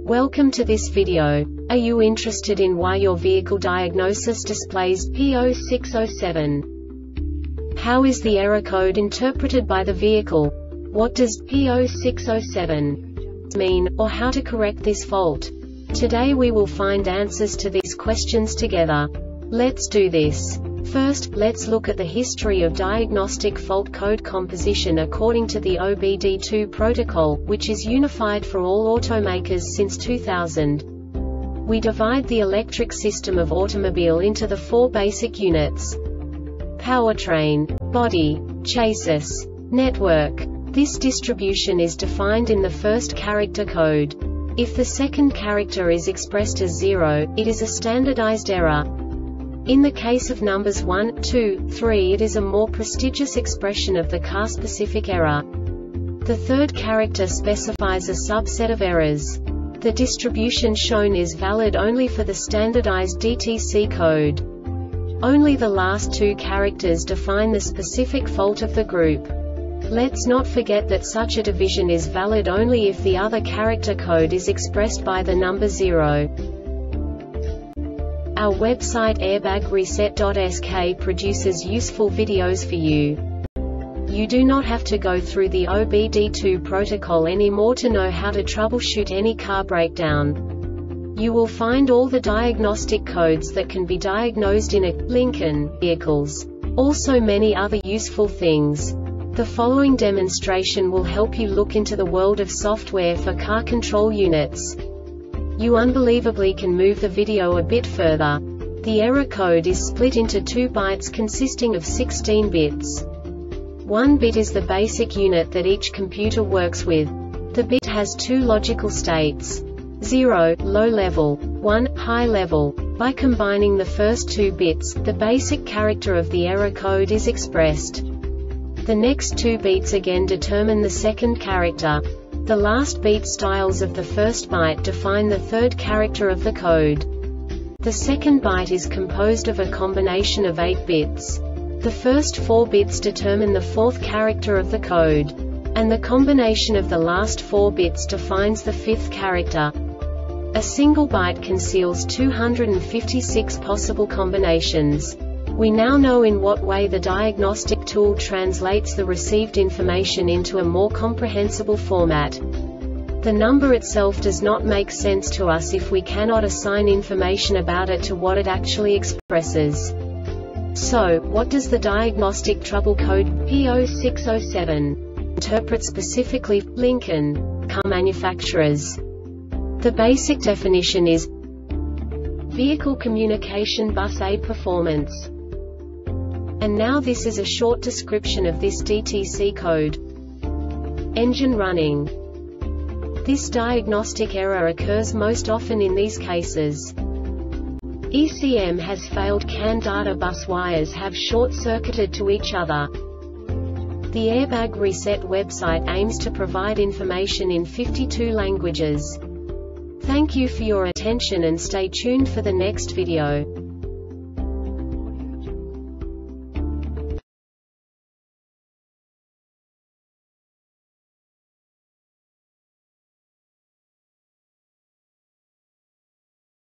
Welcome to this video. Are you interested in why your vehicle diagnosis displays P0607? How is the error code interpreted by the vehicle? What does P0607 mean, or how to correct this fault? Today we will find answers to these questions together. Let's do this. First, let's look at the history of diagnostic fault code composition according to the OBD2 protocol, which is unified for all automakers since 2000. We divide the electric system of automobile into the four basic units: powertrain, body, chassis, network. This distribution is defined in the first character code. If the second character is expressed as 0, it is a standardized error. In the case of numbers 1, 2, 3, it is a more prestigious expression of the car-specific error. The third character specifies a subset of errors. The distribution shown is valid only for the standardized DTC code. Only the last two characters define the specific fault of the group. Let's not forget that such a division is valid only if the other character code is expressed by the number 0. Our website airbagreset.sk produces useful videos for you. You do not have to go through the OBD2 protocol anymore to know how to troubleshoot any car breakdown. You will find all the diagnostic codes that can be diagnosed in a Lincoln vehicles. Also many other useful things. The following demonstration will help you look into the world of software for car control units. You unbelievably can move the video a bit further. The error code is split into 2 bytes consisting of 16 bits. 1 bit is the basic unit that each computer works with. The bit has 2 logical states: 0, low level, 1, high level. By combining the first 2 bits, the basic character of the error code is expressed. The next 2 beats again determine the second character. The last beat styles of the first byte define the third character of the code. The second byte is composed of a combination of 8 bits. The first 4 bits determine the fourth character of the code. And the combination of the last 4 bits defines the fifth character. A single byte conceals 256 possible combinations. We now know in what way the diagnostic tool translates the received information into a more comprehensible format. The number itself does not make sense to us if we cannot assign information about it to what it actually expresses. So, what does the diagnostic trouble code P0607 interpret specifically for Lincoln car manufacturers? The basic definition is Vehicle Communication Bus A Performance. And now this is a short description of this DTC code. Engine running. This diagnostic error occurs most often in these cases: ECM has failed, CAN data bus wires have short-circuited to each other. The Airbag Reset website aims to provide information in 52 languages. Thank you for your attention and stay tuned for the next video.